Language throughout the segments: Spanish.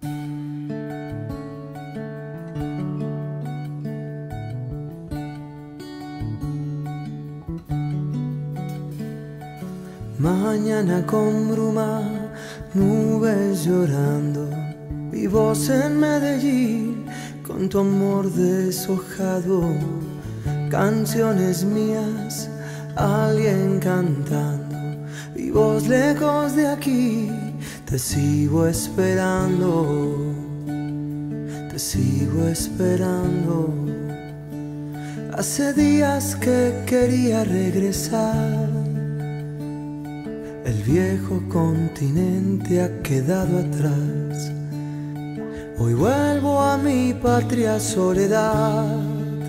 Mañana con bruma, nubes llorando, mi voz en Medellín con tu amor deshojado. Canciones mías, alguien cantando, mi voz lejos de aquí, te sigo esperando, te sigo esperando. Hace días que quería regresar. El viejo continente ha quedado atrás. Hoy vuelvo a mi patria soledad,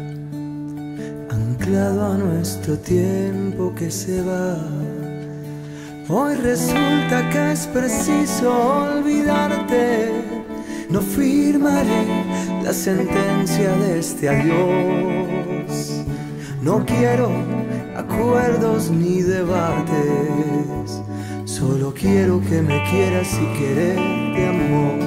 anclado a nuestro tiempo que se va. Hoy resulta que es preciso olvidarte. No firmaré la sentencia de este adiós. No quiero acuerdos ni debates. Solo quiero que me quieras y quererte, amor.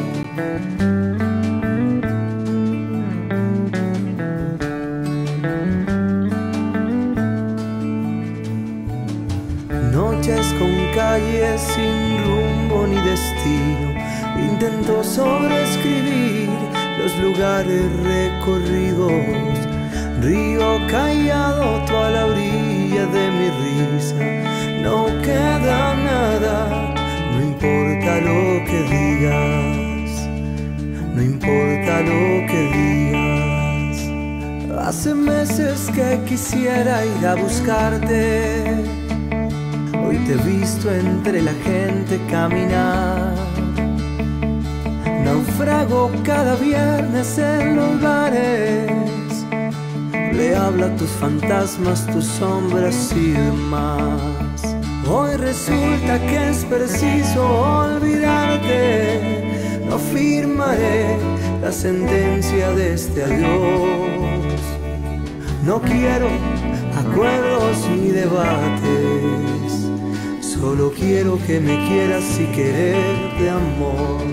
Noches con calles sin rumbo ni destino. Intento sobreescribir los lugares recorridos. Río callado, tú a la orilla de mi risa. No queda nada, no importa lo que digas, no importa lo que digas. Hace meses que quisiera ir a buscarte. Hoy te he visto entre la gente caminar. Naufrago cada viernes en los bares. Le hablo a tus fantasmas, tus sombras y demás. Hoy resulta que es preciso olvidarte. No firmaré la sentencia de este adiós. No quiero acuerdos ni debates. Solo quiero que me quieras y quererte, amor.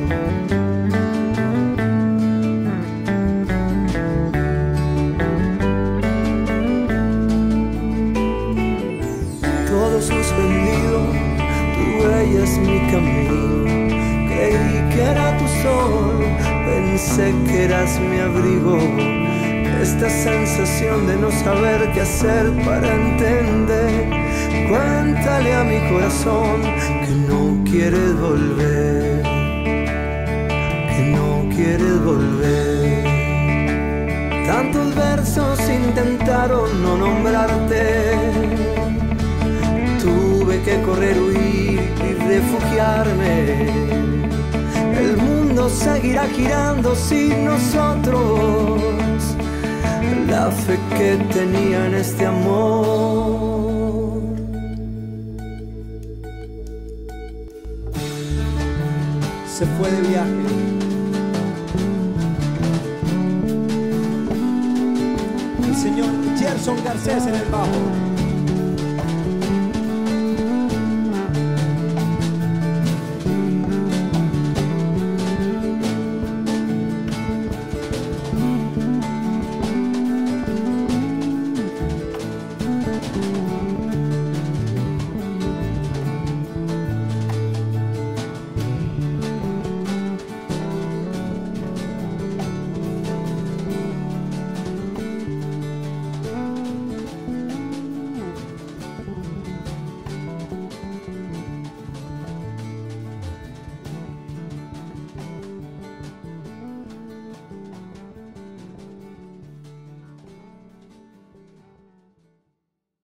Todo suspendido, tu huella es mi camino. Creí que era tu sol, pensé que eras mi abrigo. Esta sensación de no saber qué hacer para entender. Cuéntale a mi corazón que no quieres volver, que no quieres volver. Tantos versos intentaron no nombrarte. Tuve que correr, huir y refugiarme. El mundo seguirá girando sin nosotros. La fe que tenía en este amor. Se fue de viaje. El señor Gerson Garcés en el bajo.